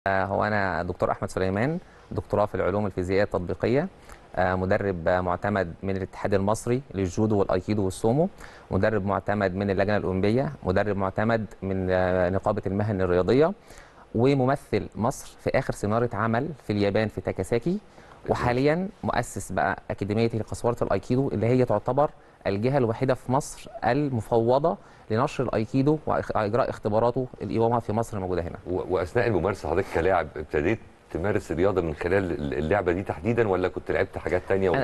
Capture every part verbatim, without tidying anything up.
هو أنا دكتور أحمد سليمان، دكتوراه في العلوم الفيزيائية التطبيقية، مدرب معتمد من الاتحاد المصري للجودو والأيكيدو والسومو، مدرب معتمد من اللجنة الأولمبية، مدرب معتمد من نقابة المهن الرياضية، وممثل مصر في آخر سينارة عمل في اليابان في تاكاساكي، وحاليا مؤسس بقى أكاديمية قسورة الأيكيدو اللي هي تعتبر الجهة الوحيدة في مصر المفوضة لنشر الأيكيدو وإجراء اختباراته الإيواما في مصر موجودة هنا. وأثناء الممارسة حضرتك كلاعب ابتديت تمارس الرياضة من خلال اللعبة دي تحديدا، ولا كنت لعبت حاجات تانية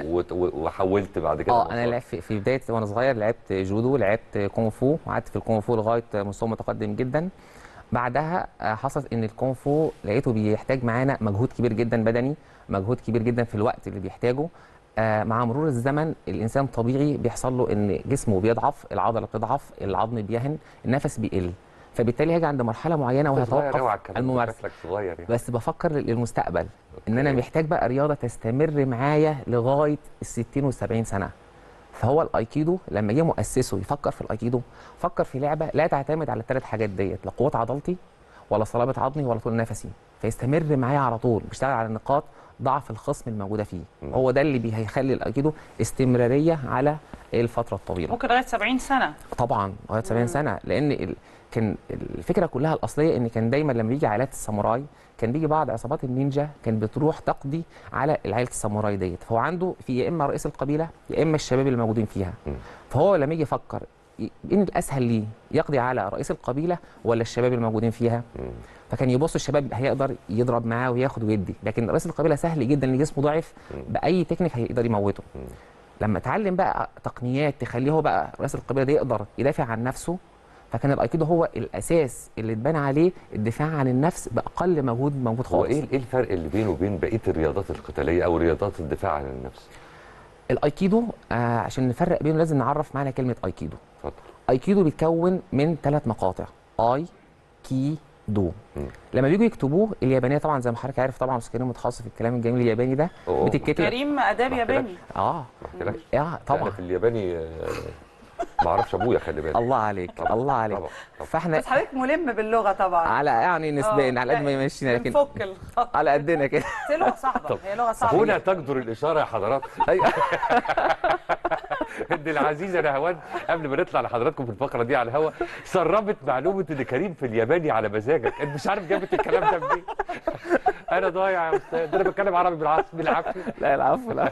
وحولت بعد كده؟ اه انا لعبت في بداية وانا صغير، لعبت جودو، لعبت كونغ فو، وقعدت في الكونغ فو لغاية مستوى متقدم جدا. بعدها حصلت ان الكونغ فو لقيته بيحتاج معانا مجهود كبير جدا بدني، مجهود كبير جدا في الوقت اللي بيحتاجه. مع مرور الزمن الانسان طبيعي بيحصل له ان جسمه بيضعف، العضله بتضعف، العظم بيهن، النفس بيقل، فبالتالي هاجي عند مرحله معينه وهتوقف الممارسه. صغير يعني. بس بفكر للمستقبل ان انا محتاج بقى رياضه تستمر معايا لغايه الستين والسبعين سنه. فهو الايكيدو لما جه مؤسسه يفكر في الايكيدو، فكر في لعبه لا تعتمد على الثلاث حاجات ديت، لا قوه عضلتي ولا صلابه عظمي ولا طول نفسي، فيستمر معايا على طول، بيشتغل على نقاط ضعف الخصم الموجوده فيه. م. هو ده اللي هيخلي الايكيدو استمراريه على الفتره الطويله. ممكن لغايه سبعين سنه. طبعا لغايه سبعين سنه، لان ال... كان الفكره كلها الاصليه ان كان دايما لما بيجي عائلات الساموراي كان بيجي بعض عصابات النينجا كان بتروح تقضي على عائله الساموراي ديت، فهو عنده في يا اما رئيس القبيله يا اما الشباب اللي موجودين فيها. م. فهو لما يجي يفكر ان الاسهل ليه يقضي على رئيس القبيله ولا الشباب الموجودين فيها، م. فكان يبص الشباب هيقدر يضرب معاه وياخد ويدي، لكن رئيس القبيله سهل جدا ان جسمه ضعيف باي تكنيك هيقدر يموته. م. لما اتعلم بقى تقنيات تخليه هو بقى رئيس القبيله ده يقدر يدافع عن نفسه، فكان الايكيدو هو الاساس اللي اتبنى عليه الدفاع عن النفس باقل مجهود موجود خالص. هو ايه ايه الفرق اللي بينه وبين بقيه الرياضات القتاليه او رياضات الدفاع عن النفس؟ الايكيدو آه عشان نفرق بينه لازم نعرف معنى كلمه ايكيدو. اتفضل. ايكيدو بيتكون من ثلاث مقاطع، اي كي دو. م. لما بييجوا يكتبوه اليابانيه طبعا زي ما حضرتك عارف طبعا، بس كريم متخصص في الكلام الجميل الياباني ده بتتكتب. كريم اداب ياباني. اه ما احكيلكش. اه طبعا. انا في الياباني ما اعرفش ابويا، خلي بالك. الله عليك طبعا. الله عليك طبعا. طبعا. فاحنا بس حضرتك ملم باللغه طبعا على يعني نسبيا على قد ما يمشينا، لكن نفك الخط على قدنا كده. هي لغه صعبه، هي لغه صعبه. هنا تجدر الاشاره يا حضرات. ابن العزيزه نهوان قبل ما نطلع لحضراتكم في الفقره دي على الهواء سربت معلومه ان كريم في الياباني على مزاجك، انت مش عارف جابت الكلام ده منين. انا ضايع يا استاذ، ده انا بتكلم عربي بالعافيه. لا العفو لا.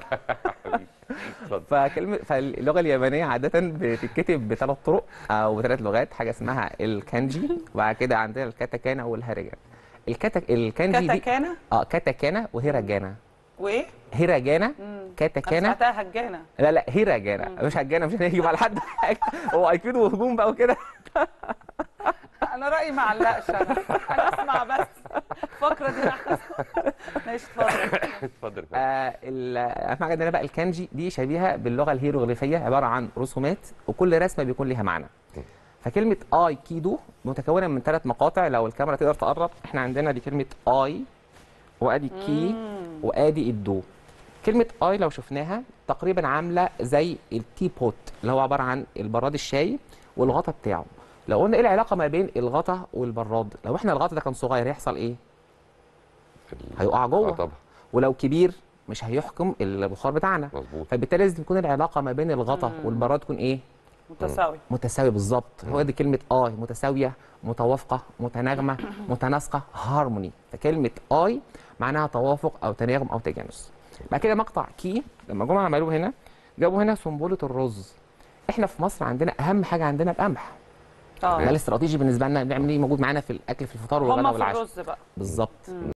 فكلمه فاللغه اليابانيه عاده بتتكتب بثلاث طرق او بثلاث لغات، حاجه اسمها الكانجي، وبعد كده عندنا الكاتاكانا والهيراجانا. الكاتا الكانجي دي كاتاكانا اه كاتاكانا وهيراجانا. وايه؟ هيراجانا كاتاكانا. انا سمعتها هجانا. لا لا هيراجانا مش هجانا، مش هنجيب على حد حاجه، هو ايكيدو وهجوم بقى وكده. انا رايي ما علقش، انا انا اسمع بس الفقره دي. ماشي اتفضل. اتفضل. آه اهم حاجه عندنا بقى الكانجي دي شبيهه باللغه الهيروغليفيه، عباره عن رسومات وكل رسمه بيكون ليها معنى. فكلمه اي كيدو متكونه من ثلاث مقاطع، لو الكاميرا تقدر تقرب احنا عندنا دي كلمه اي وادي كي وادي الدو. كلمه اي لو شفناها تقريبا عامله زي التي بوت اللي هو عباره عن البراد الشاي والغطا بتاعه. لو قلنا ايه العلاقه ما بين الغطا والبراد، لو احنا الغطا ده كان صغير هيحصل ايه؟ هيقع جوه. اه طبعا. ولو كبير مش هيحكم البخار بتاعنا. مظبوط. فبالتالي لازم تكون العلاقه ما بين الغطا والبراد تكون ايه؟ متساوي. متساوي بالظبط. هو دي كلمه اي، متساويه، متوافقه، متناغمه، متناسقه، هارموني. فكلمه اي معناها توافق او تناغم او تجانس. بعد كده مقطع كي لما جم عملوه هنا جابوا هنا سنبله الرز. احنا في مصر عندنا اهم حاجه عندنا القمح. اه ده الاستراتيجي بالنسبه لنا، بنعمل ايه موجود معانا في الاكل في الفطار والغداء والعشاء. هم في الرز بقى بالظبط.